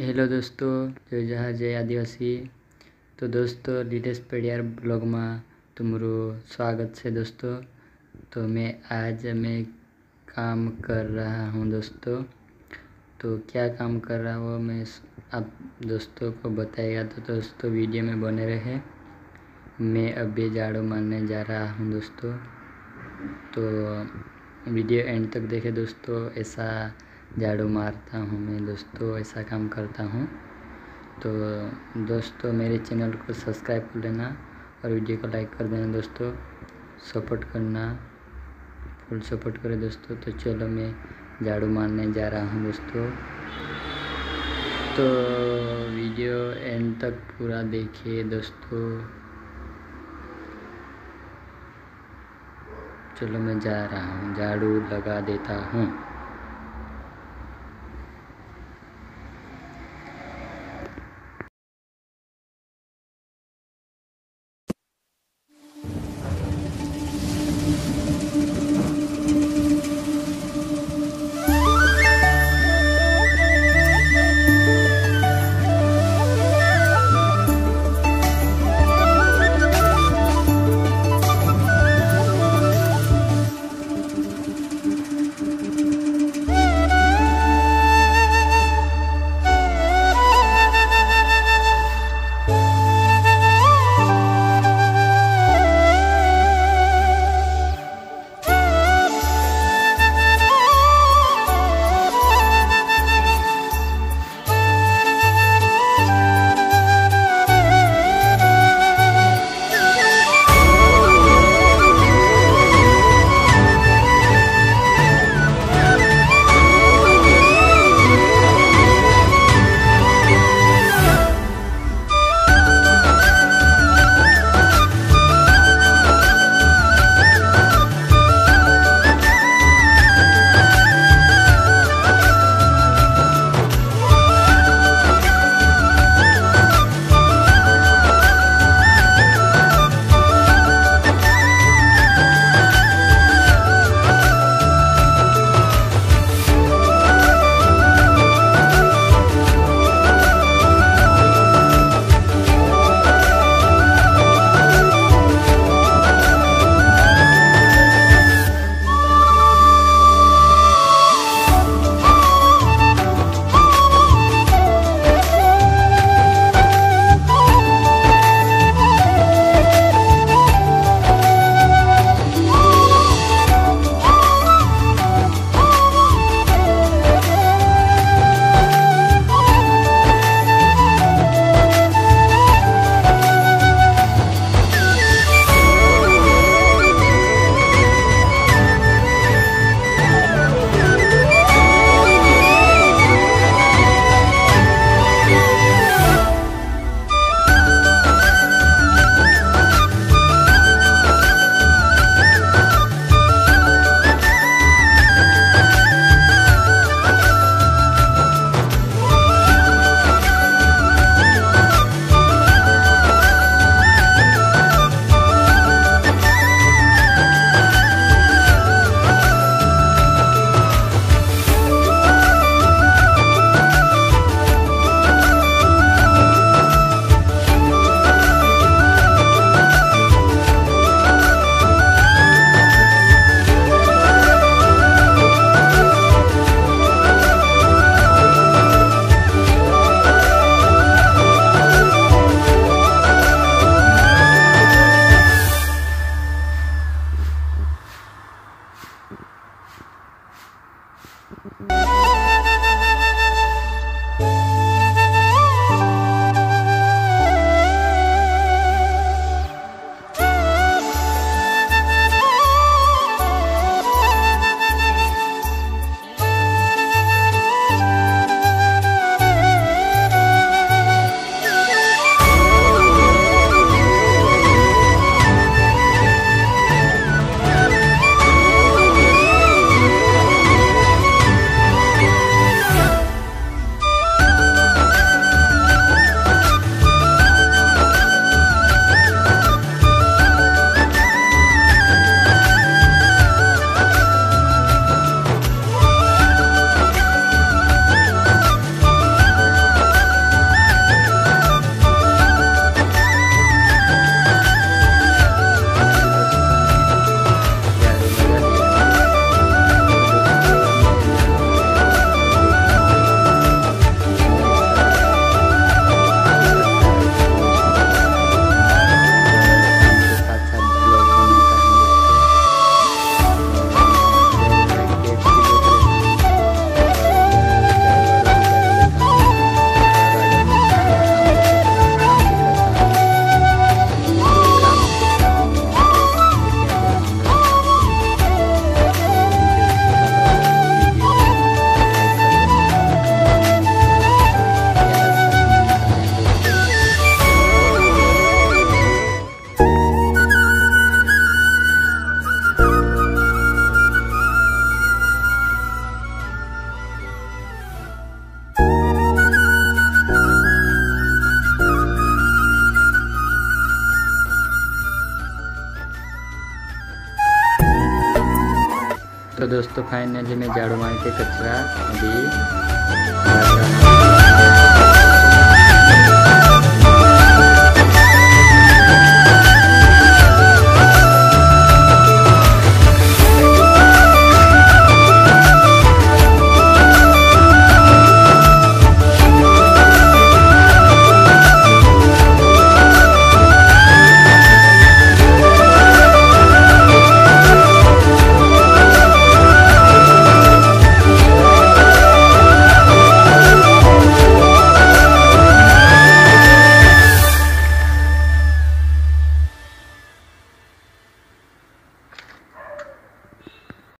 Hello दोस्तों, जय जहाँ जय आदिवासी। तो दोस्तों लीलेश पडियार ब्लॉग में तुमरो स्वागत है दोस्तों। तो मैं काम कर रहा हूँ दोस्तों। तो क्या काम कर रहा हूँ मैं आप दोस्तों को बताएगा, तो दोस्तों वीडियो में बने रहे। मैं अभी झाड़ू मारने जा रहा हूँ दोस्तों। तो वीडियो एंड तक देखे दोस्तों। ऐसा झाड़ू मारता हूँ मैं दोस्तों, ऐसा काम करता हूँ। तो दोस्तों मेरे चैनल को सब्सक्राइब कर लेना और वीडियो को लाइक कर देना दोस्तों। सपोर्ट करना, फुल सपोर्ट करें दोस्तों। तो चलो मैं झाड़ू मारने जा रहा हूँ दोस्तों। तो वीडियो एंड तक पूरा देखिए दोस्तों। चलो मैं जा रहा हूँ, झाड़ू लगा देता हूँ। दोस्तों फाइनली मैं झाड़ू मार के कचरा अभी